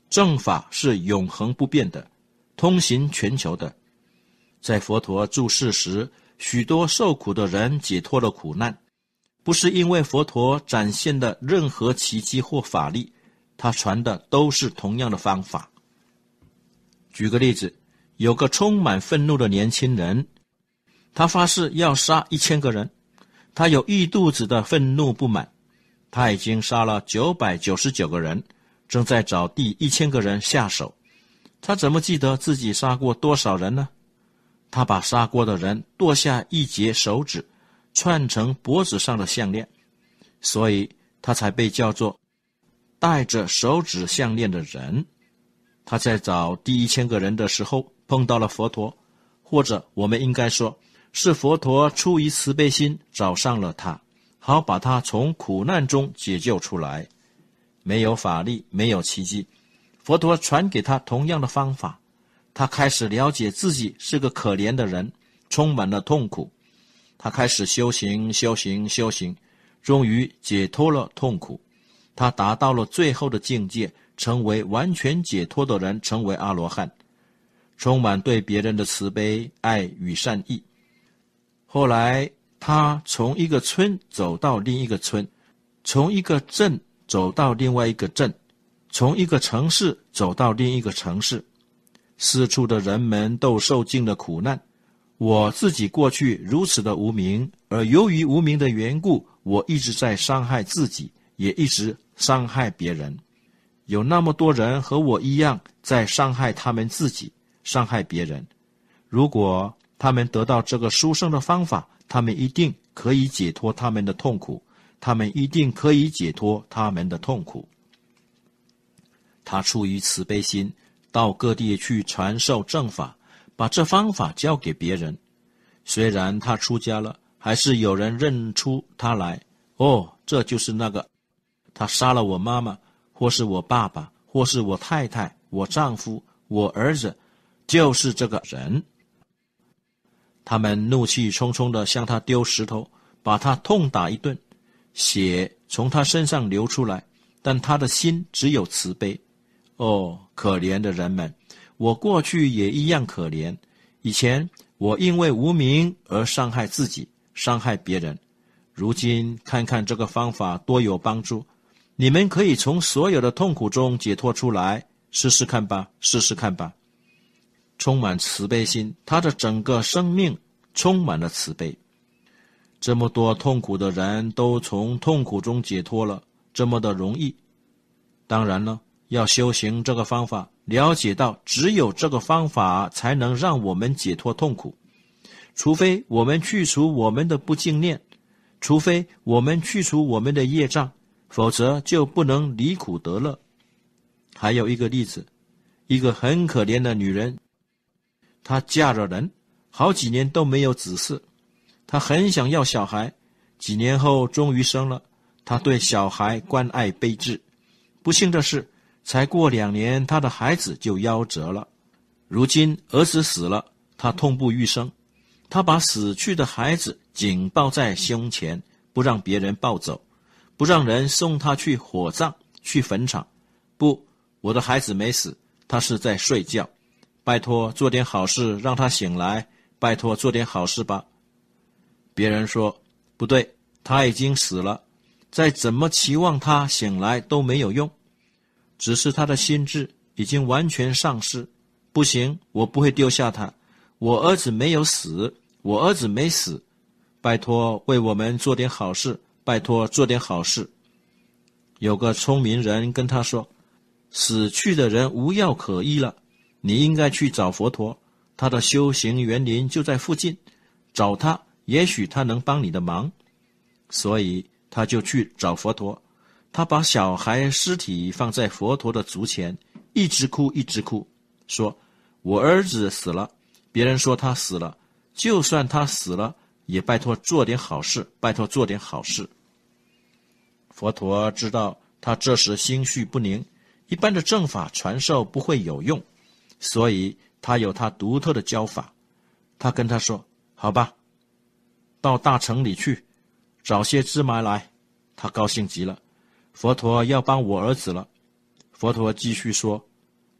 正法是永恒不变的，通行全球的。在佛陀住世时，许多受苦的人解脱了苦难，不是因为佛陀展现的任何奇迹或法力，他传的都是同样的方法。举个例子，有个充满愤怒的年轻人，他发誓要杀一千个人，他有一肚子的愤怒不满，他已经杀了九百九十九个人，正在找第一千个人下手。他怎么记得自己杀过多少人呢？他把杀过的人剁下一截手指，串成脖子上的项链，所以他才被叫做戴着手指项链的人。他在找第一千个人的时候碰到了佛陀，或者我们应该说，是佛陀出于慈悲心找上了他，好把他从苦难中解救出来。没有法力，没有奇迹，佛陀传给他同样的方法。他开始了解自己是个可怜的人，充满了痛苦。他开始修行修行修行，终于解脱了痛苦。他达到了最后的境界，成为完全解脱的人，成为阿罗汉，充满对别人的慈悲爱与善意。后来他从一个村走到另一个村，从一个镇走到另外一个镇，从一个城市走到另一个城市。四处的人们都受尽了苦难，我自己过去如此的无明，而由于无明的缘故，我一直在伤害自己，也一直伤害别人。有那么多人和我一样在伤害他们自己，伤害别人。如果他们得到这个殊胜的方法，他们一定可以解脱他们的痛苦，他们一定可以解脱他们的痛苦。他出于慈悲心，到各地去传授正法，把这方法教给别人。虽然他出家了，还是有人认出他来。哦，这就是那个，他杀了我妈妈，或是我爸爸，或是我太太，我丈夫，我儿子，就是这个人。他们怒气冲冲地向他丢石头，把他痛打一顿，血从他身上流出来，但他的心只有慈悲。哦，可怜的人们，我过去也一样可怜。以前我因为无明而伤害自己，伤害别人。如今看看这个方法多有帮助，你们可以从所有的痛苦中解脱出来，试试看吧，试试看吧。充满慈悲心，他的整个生命充满了慈悲。这么多痛苦的人都从痛苦中解脱了，这么的容易。当然了，要修行这个方法，了解到只有这个方法才能让我们解脱痛苦。除非我们去除我们的不净念，除非我们去除我们的业障，否则就不能离苦得乐。还有一个例子，一个很可怜的女人，她嫁了人，好几年都没有子嗣，她很想要小孩，几年后终于生了，她对小孩关爱备至。不幸的是，才过两年，他的孩子就夭折了。如今儿子死了，他痛不欲生。他把死去的孩子紧抱在胸前，不让别人抱走，不让人送他去火葬，去坟场。不，我的孩子没死，他是在睡觉。拜托做点好事，让他醒来。拜托做点好事吧。别人说，不对，他已经死了，再怎么期望他醒来都没有用。只是他的心智已经完全丧失。不行，我不会丢下他。我儿子没有死，我儿子没死。拜托为我们做点好事，拜托做点好事。有个聪明人跟他说，死去的人无药可医了，你应该去找佛陀，他的修行园林就在附近，找他，也许他能帮你的忙。所以他就去找佛陀。他把小孩尸体放在佛陀的足前，一直哭一直哭，说，我儿子死了。别人说他死了，就算他死了，也拜托做点好事，拜托做点好事。佛陀知道他这时心绪不宁，一般的正法传授不会有用，所以他有他独特的教法。他跟他说，好吧，到大城里去找些芝麻来。他高兴极了，佛陀要帮我儿子了。佛陀继续说，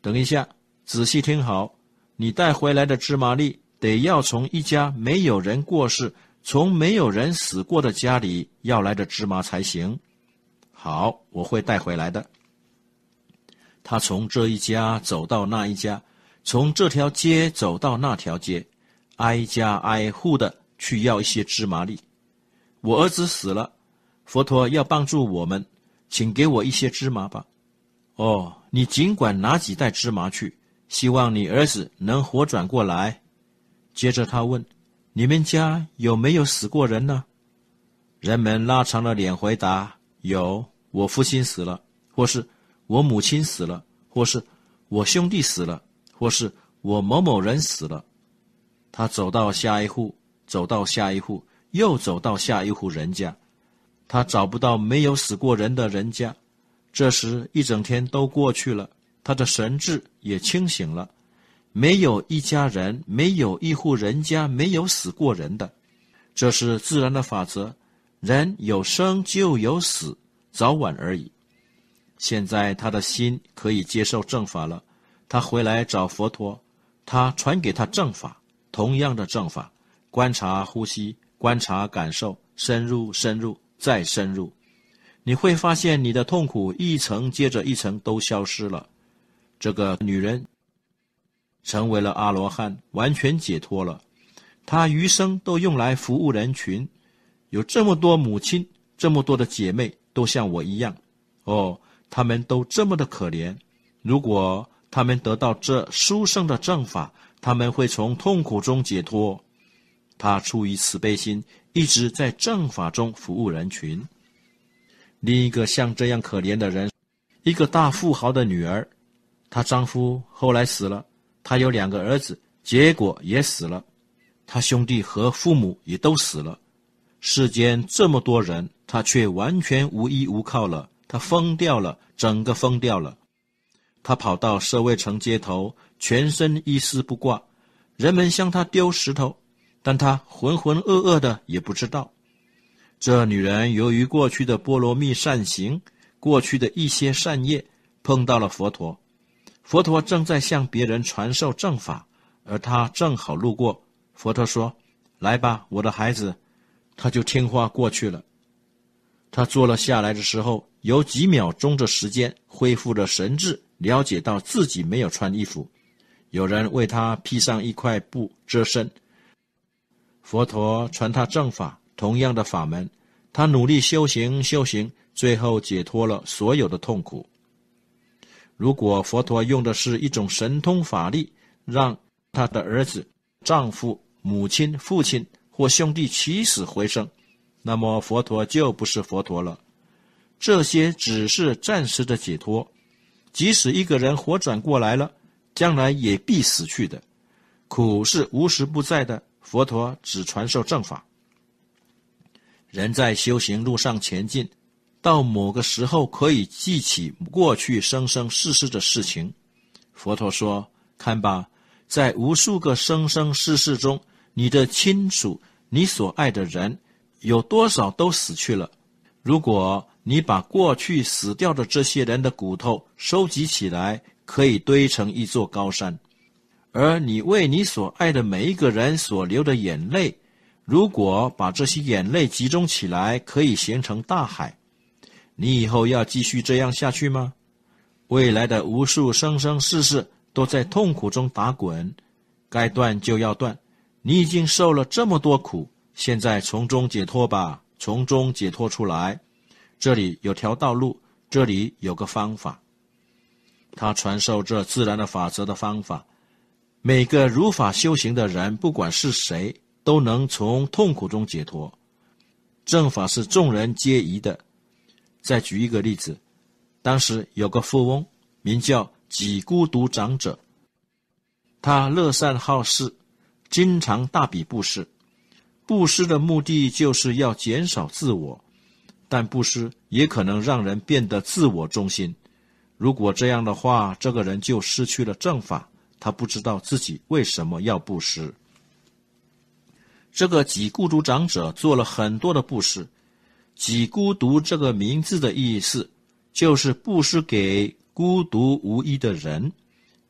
等一下，仔细听好，你带回来的芝麻粒得要从一家没有人过世、从没有人死过的家里要来的芝麻才行。好，我会带回来的。他从这一家走到那一家，从这条街走到那条街，挨家挨户的去要一些芝麻粒。我儿子死了，佛陀要帮助我们，请给我一些芝麻吧。哦，你尽管拿几袋芝麻去，希望你儿子能活转过来。接着他问，你们家有没有死过人呢？人们拉长了脸回答，有，我父亲死了，或是我母亲死了，或是我兄弟死了，或是我某某人死了。他走到下一户，走到下一户，又走到下一户人家，他找不到没有死过人的人家。这时一整天都过去了，他的神智也清醒了，没有一家人，没有一户人家没有死过人的。这是自然的法则，人有生就有死，早晚而已。现在他的心可以接受正法了，他回来找佛陀，他传给他正法，同样的正法，观察呼吸，观察感受，深入深入再深入，你会发现你的痛苦一层接着一层都消失了。这个女人成为了阿罗汉，完全解脱了，她余生都用来服务人群。有这么多母亲，这么多的姐妹都像我一样，哦，她们都这么的可怜。如果她们得到这殊胜的正法，她们会从痛苦中解脱。她出于慈悲心，一直在正法中服务人群。另一个像这样可怜的人，一个大富豪的女儿，她丈夫后来死了，她有两个儿子，结果也死了，她兄弟和父母也都死了。世间这么多人，她却完全无依无靠了，她疯掉了，整个疯掉了。她跑到舍卫城街头，全身一丝不挂，人们向她丢石头，但她浑浑噩噩的也不知道。这女人由于过去的波罗蜜善行，过去的一些善业，碰到了佛陀。佛陀正在向别人传授正法，而她正好路过。佛陀说，来吧，我的孩子。她就听话过去了。她坐了下来的时候，有几秒钟的时间恢复了神智，了解到自己没有穿衣服，有人为她披上一块布遮身。佛陀传她正法，同样的法门，她努力修行修行，最后解脱了所有的痛苦。如果佛陀用的是一种神通法力，让她的儿子、丈夫、母亲、父亲或兄弟起死回生，那么佛陀就不是佛陀了。这些只是暂时的解脱，即使一个人活转过来了，将来也必死去的。苦是无时不在的，佛陀只传授正法。人在修行路上前进，到某个时候可以记起过去生生世世的事情。佛陀说，看吧，在无数个生生世世中，你的亲属，你所爱的人，有多少都死去了。如果你把过去死掉的这些人的骨头收集起来，可以堆成一座高山。而你为你所爱的每一个人所流的眼泪，如果把这些眼泪集中起来，可以形成大海。你以后要继续这样下去吗？未来的无数生生世世都在痛苦中打滚，该断就要断。你已经受了这么多苦，现在从中解脱吧，从中解脱出来。这里有条道路，这里有个方法。他传授这自然的法则的方法，每个如法修行的人，不管是谁，都能从痛苦中解脱。正法是众人皆宜的。再举一个例子，当时有个富翁，名叫己孤独长者，他乐善好施，经常大笔布施。布施的目的就是要减少自我，但布施也可能让人变得自我中心。如果这样的话，这个人就失去了正法，他不知道自己为什么要布施。这个己孤独长者做了很多的布施。己孤独这个名字的意思，就是布施给孤独无依的人，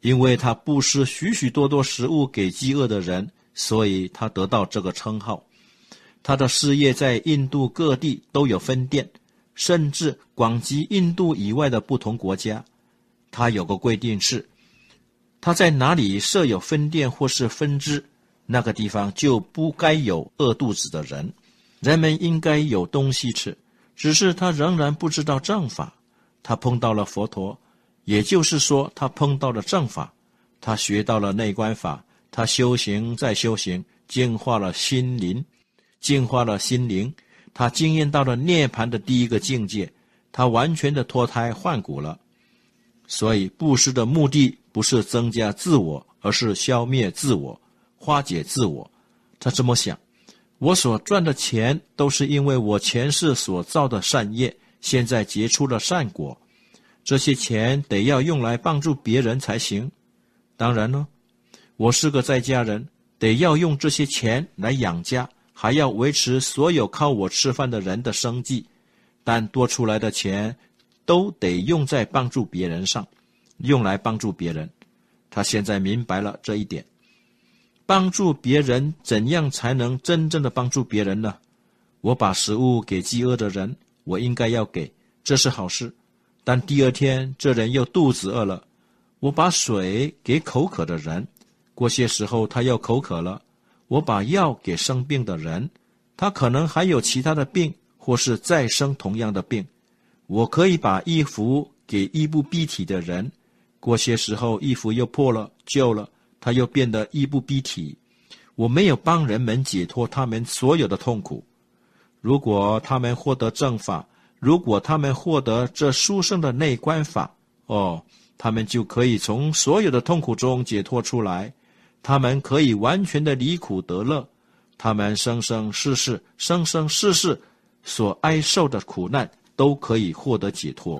因为他布施许许多多食物给饥饿的人，所以他得到这个称号。他的事业在印度各地都有分店，甚至广及印度以外的不同国家。他有个规定是，他在哪里设有分店或是分支，那个地方就不该有饿肚子的人，人们应该有东西吃。只是他仍然不知道正法。他碰到了佛陀，也就是说他碰到了正法，他学到了内观法，他修行再修行，净化了心灵，净化了心灵，他经验到了涅槃的第一个境界，他完全的脱胎换骨了。所以布施的目的不是增加自我，而是消灭自我，化解自我。他这么想，我所赚的钱都是因为我前世所造的善业，现在结出了善果，这些钱得要用来帮助别人才行。当然了，我是个在家人，得要用这些钱来养家，还要维持所有靠我吃饭的人的生计，但多出来的钱都得用在帮助别人上，用来帮助别人。他现在明白了这一点。帮助别人，怎样才能真正的帮助别人呢？我把食物给饥饿的人，我应该要给，这是好事。但第二天这人又肚子饿了，我把水给口渴的人，过些时候他又口渴了，我把药给生病的人，他可能还有其他的病，或是再生同样的病。我可以把衣服给衣不蔽体的人，过些时候衣服又破了旧了，他又变得衣不蔽体。我没有帮人们解脱他们所有的痛苦。如果他们获得正法，如果他们获得这殊胜的内观法，哦，他们就可以从所有的痛苦中解脱出来，他们可以完全的离苦得乐，他们生生世世生生世世所挨受的苦难都可以获得解脱。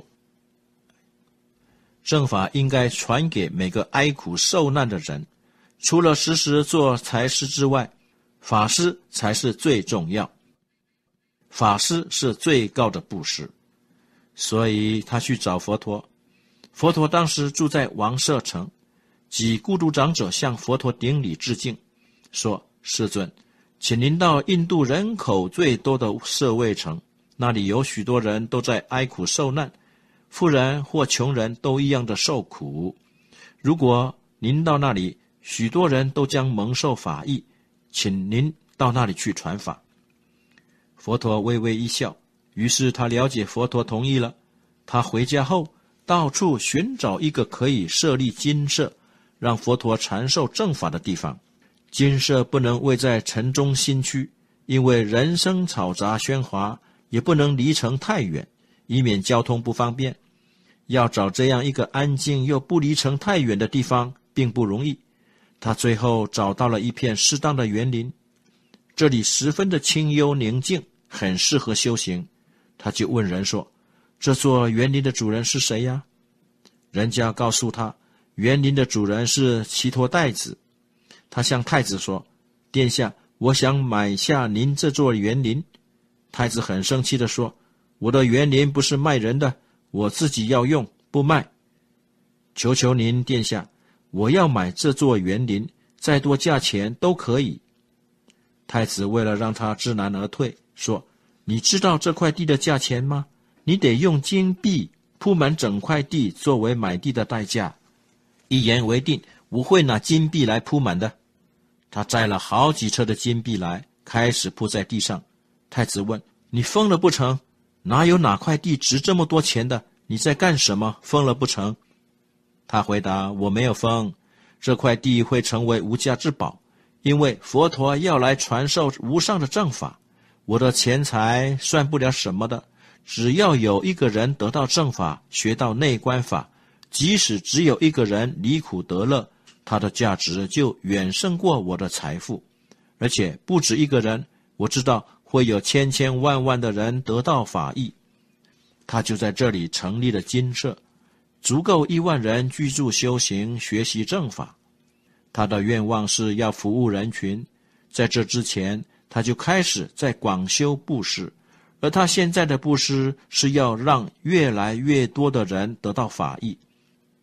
正法应该传给每个哀苦受难的人，除了时时做财师之外，法师才是最重要。法师是最高的布施。所以他去找佛陀。佛陀当时住在王舍城，几孤独长者向佛陀顶礼致敬，说：世尊，请您到印度人口最多的舍卫城，那里有许多人都在哀苦受难，富人或穷人都一样的受苦。如果您到那里，许多人都将蒙受法益，请您到那里去传法。佛陀微微一笑，于是他了解佛陀同意了。他回家后，到处寻找一个可以设立精舍，让佛陀传授正法的地方。精舍不能位在城中心区，因为人声嘈杂喧哗，也不能离城太远，以免交通不方便。要找这样一个安静又不离城太远的地方并不容易。他最后找到了一片适当的园林，这里十分的清幽宁静，很适合修行。他就问人说：这座园林的主人是谁呀？人家告诉他，园林的主人是祇陀代子。他向太子说：殿下，我想买下您这座园林。太子很生气地说：我的园林不是卖人的，我自己要用，不卖。求求您殿下，我要买这座园林，再多价钱都可以。太子为了让他知难而退，说：你知道这块地的价钱吗？你得用金币铺满整块地作为买地的代价。一言为定，我会拿金币来铺满的。他摘了好几车的金币来，开始铺在地上。太子问：你疯了不成？哪有哪块地值这么多钱的？你在干什么？疯了不成？他回答：我没有疯，这块地会成为无价之宝，因为佛陀要来传授无上的正法。我的钱财算不了什么的，只要有一个人得到正法，学到内观法，即使只有一个人离苦得乐，他的价值就远胜过我的财富。而且不止一个人，我知道会有千千万万的人得到法益。他就在这里成立了精舍，足够一万人居住修行学习正法。他的愿望是要服务人群，在这之前他就开始在广修布施，而他现在的布施是要让越来越多的人得到法益。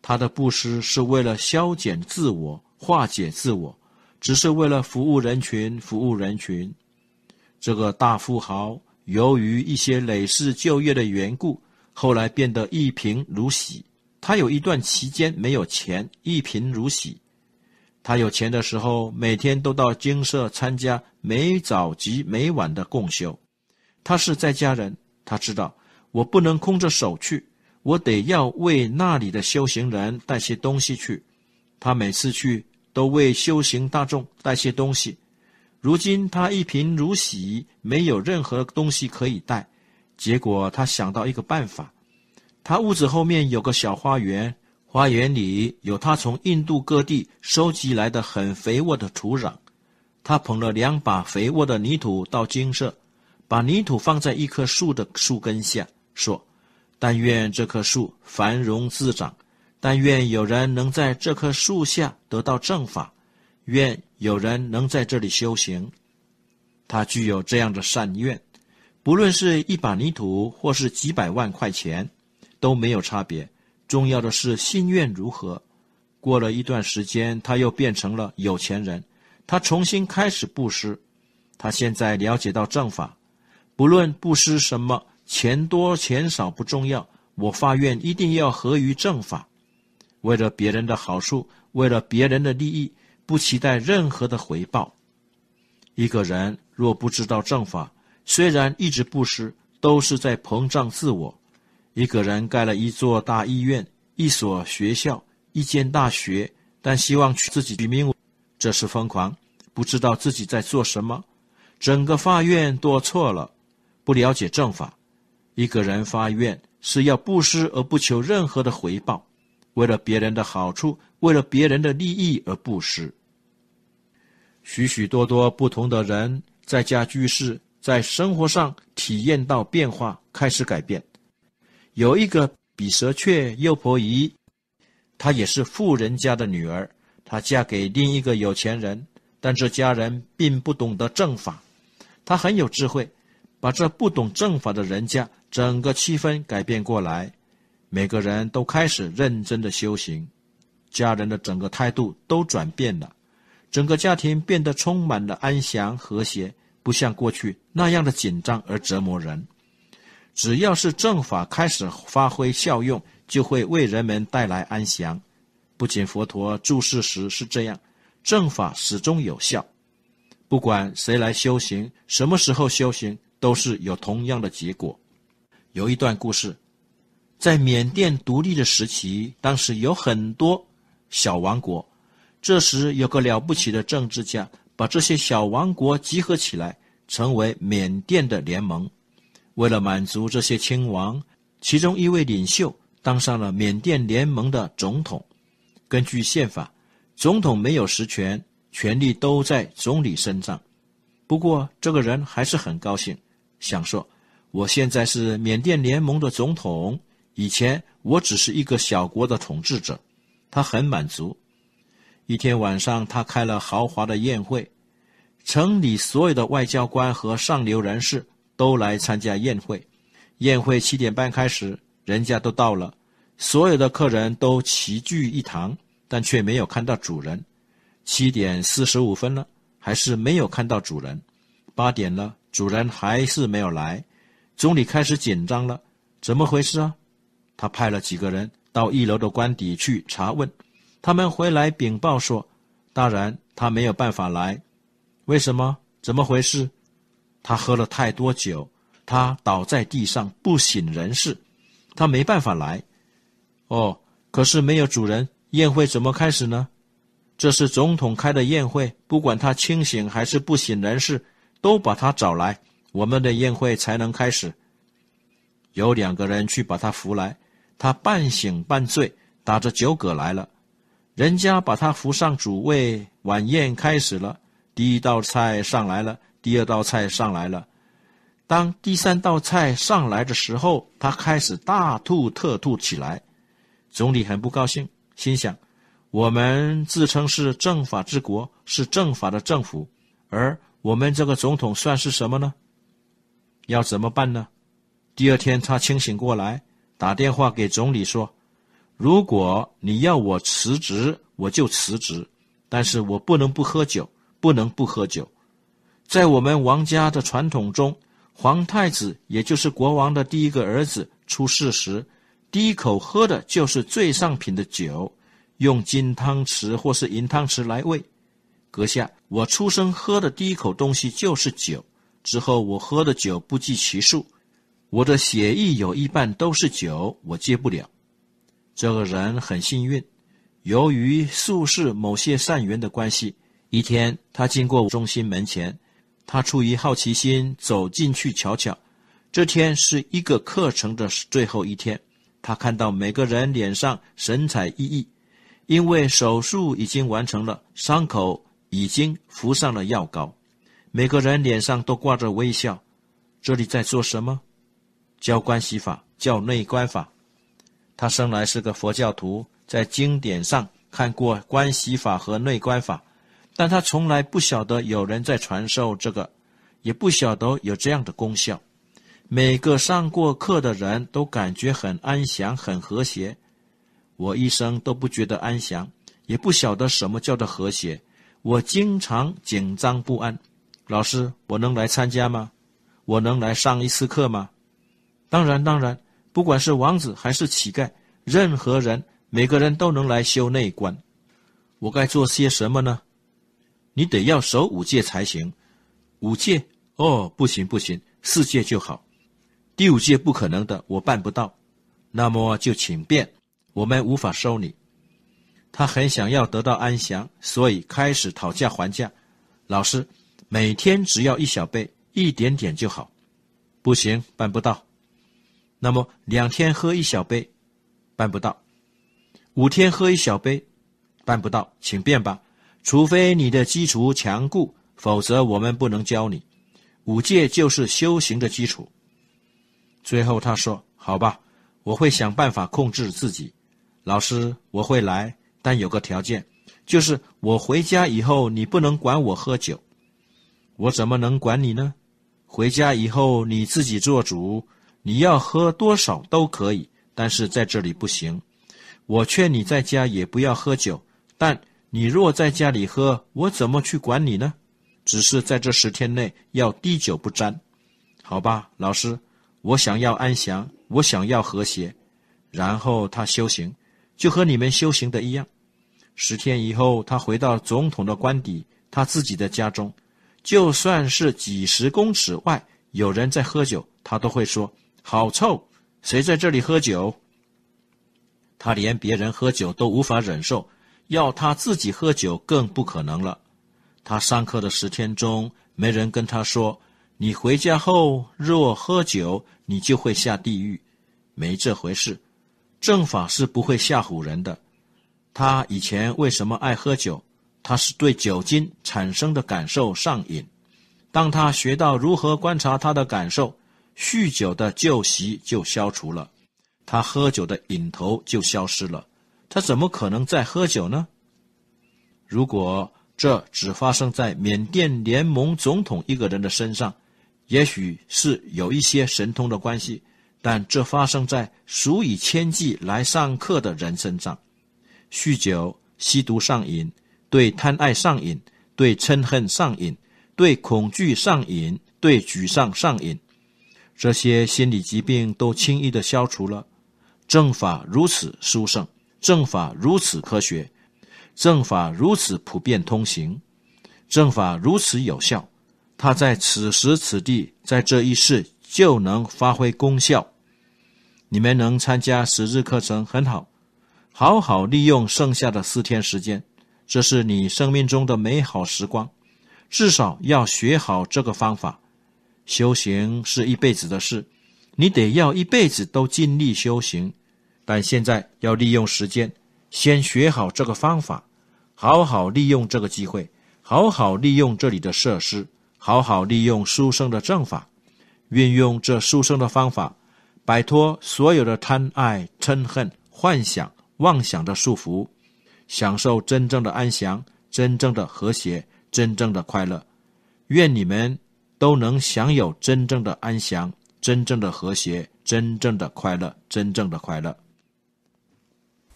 他的布施是为了消减自我，化解自我，只是为了服务人群，服务人群。这个大富豪由于一些累世旧业的缘故，后来变得一贫如洗。他有一段期间没有钱，一贫如洗。他有钱的时候，每天都到精舍参加每早及每晚的共修。他是在家人，他知道我不能空着手去，我得要为那里的修行人带些东西去。他每次去都为修行大众带些东西。如今他一贫如洗，没有任何东西可以带。结果他想到一个办法，他屋子后面有个小花园，花园里有他从印度各地收集来的很肥沃的土壤。他捧了两把肥沃的泥土到精舍，把泥土放在一棵树的树根下，说：但愿这棵树繁荣滋长，但愿有人能在这棵树下得到正法，愿有人能在这里修行。他具有这样的善愿，不论是一把泥土或是几百万块钱都没有差别，重要的是心愿如何。过了一段时间，他又变成了有钱人，他重新开始布施。他现在了解到正法，不论布施什么，钱多钱少不重要，我发愿一定要合于正法，为了别人的好处，为了别人的利益，不期待任何的回报。一个人若不知道正法，虽然一直布施，都是在膨胀自我。一个人盖了一座大医院，一所学校，一间大学，但希望取自己取名，这是疯狂，不知道自己在做什么。整个发愿都错了，不了解正法。一个人发愿是要布施而不求任何的回报，为了别人的好处，为了别人的利益而布施。许许多多不同的人在家居士，在生活上体验到变化，开始改变。有一个比舍却优婆夷，她也是富人家的女儿，她嫁给另一个有钱人，但这家人并不懂得正法。她很有智慧，把这不懂正法的人家整个气氛改变过来，每个人都开始认真的修行，家人的整个态度都转变了，整个家庭变得充满了安详和谐，不像过去那样的紧张而折磨人。只要是正法开始发挥效用，就会为人们带来安详。不仅佛陀住世时是这样，正法始终有效。不管谁来修行，什么时候修行，都是有同样的结果。有一段故事，在缅甸独立的时期，当时有很多小王国，这时有个了不起的政治家，把这些小王国集合起来，成为缅甸的联盟。为了满足这些亲王，其中一位领袖当上了缅甸联盟的总统。根据宪法，总统没有实权，权力都在总理身上。不过这个人还是很高兴，想说，我现在是缅甸联盟的总统，以前我只是一个小国的统治者。他很满足。一天晚上，他开了豪华的宴会，城里所有的外交官和上流人士都来参加宴会。宴会七点半开始，人家都到了，所有的客人都齐聚一堂，但却没有看到主人。七点四十五分了，还是没有看到主人。八点了，主人还是没有来。总理开始紧张了，怎么回事啊？他派了几个人到一楼的官邸去查问，他们回来禀报说，大人，他没有办法来。为什么？怎么回事？他喝了太多酒，他倒在地上不省人事，他没办法来。哦，可是没有主人，宴会怎么开始呢？这是总统开的宴会，不管他清醒还是不省人事，都把他找来，我们的宴会才能开始。有两个人去把他扶来，他半醒半醉，打着酒嗝来了。人家把他扶上主位，晚宴开始了。第一道菜上来了，第二道菜上来了。当第三道菜上来的时候，他开始大吐特吐起来。总理很不高兴，心想，我们自称是正法之国，是正法的政府，而我们这个总统算是什么呢？要怎么办呢？第二天他清醒过来，打电话给总理说， 如果你要我辞职，我就辞职，但是我不能不喝酒，不能不喝酒。在我们王家的传统中，皇太子也就是国王的第一个儿子出世时，第一口喝的就是最上品的酒，用金汤匙或是银汤匙来喂。阁下，我出生喝的第一口东西就是酒，之后我喝的酒不计其数，我的血液有一半都是酒，我戒不了。这个人很幸运，由于宿世某些善缘的关系，一天他经过中心门前，他出于好奇心走进去瞧瞧。这天是一个课程的最后一天，他看到每个人脸上神采奕奕，因为手术已经完成了，伤口已经敷上了药膏，每个人脸上都挂着微笑。这里在做什么？教关系法，教内观法。他生来是个佛教徒，在经典上看过关系法和内观法，但他从来不晓得有人在传授这个，也不晓得有这样的功效。每个上过课的人都感觉很安详，很和谐。我一生都不觉得安详，也不晓得什么叫做和谐。我经常紧张不安。老师，我能来参加吗？我能来上一次课吗？当然当然，不管是王子还是乞丐，任何人，每个人都能来修内观。我该做些什么呢？你得要守五戒才行。五戒？哦，不行不行，四戒就好。第五戒不可能的，我办不到。那么就请便，我们无法收你。他很想要得到安详，所以开始讨价还价。老师，每天只要一小杯，一点点就好。不行，办不到。那么两天喝一小杯，办不到。五天喝一小杯，办不到，请便吧。除非你的基础强固，否则我们不能教你。五戒就是修行的基础。最后他说，好吧，我会想办法控制自己。老师，我会来，但有个条件，就是我回家以后你不能管我喝酒。我怎么能管你呢？回家以后你自己做主，你要喝多少都可以，但是在这里不行。我劝你在家也不要喝酒，但你若在家里喝，我怎么去管你呢？只是在这十天内要滴酒不沾。好吧，老师，我想要安详，我想要和谐。然后他修行，就和你们修行的一样。十天以后，他回到总统的官邸，他自己的家中，就算是几十公尺外有人在喝酒，他都会说，好臭，谁在这里喝酒？他连别人喝酒都无法忍受，要他自己喝酒更不可能了。他上课的十天中，没人跟他说，你回家后若喝酒，你就会下地狱。没这回事，正法是不会吓唬人的。他以前为什么爱喝酒？他是对酒精产生的感受上瘾。当他学到如何观察他的感受，酗酒的旧习就消除了，他喝酒的瘾头就消失了。他怎么可能再喝酒呢？如果这只发生在缅甸联盟总统一个人的身上，也许是有一些神通的关系，但这发生在数以千计来上课的人身上。酗酒、吸毒上瘾，对贪爱上瘾，对嗔恨上瘾，对恐惧上瘾，对沮丧上瘾，这些心理疾病都轻易地消除了。正法如此殊胜，正法如此科学，正法如此普遍通行，正法如此有效，它在此时此地，在这一世就能发挥功效。你们能参加十日课程很好，好好利用剩下的四天时间，这是你生命中的美好时光，至少要学好这个方法。修行是一辈子的事，你得要一辈子都尽力修行，但现在要利用时间，先学好这个方法，好好利用这个机会，好好利用这里的设施，好好利用殊胜的正法，运用这殊胜的方法，摆脱所有的贪爱、嗔恨、幻想、妄想的束缚，享受真正的安详，真正的和谐，真正的快乐。愿你们都能享有真正的安详，真正的和谐，真正的快乐，真正的快乐。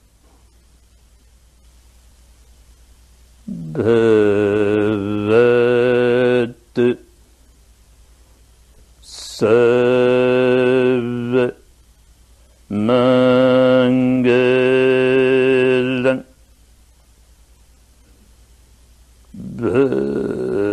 bhavad sarva mangalam bhavad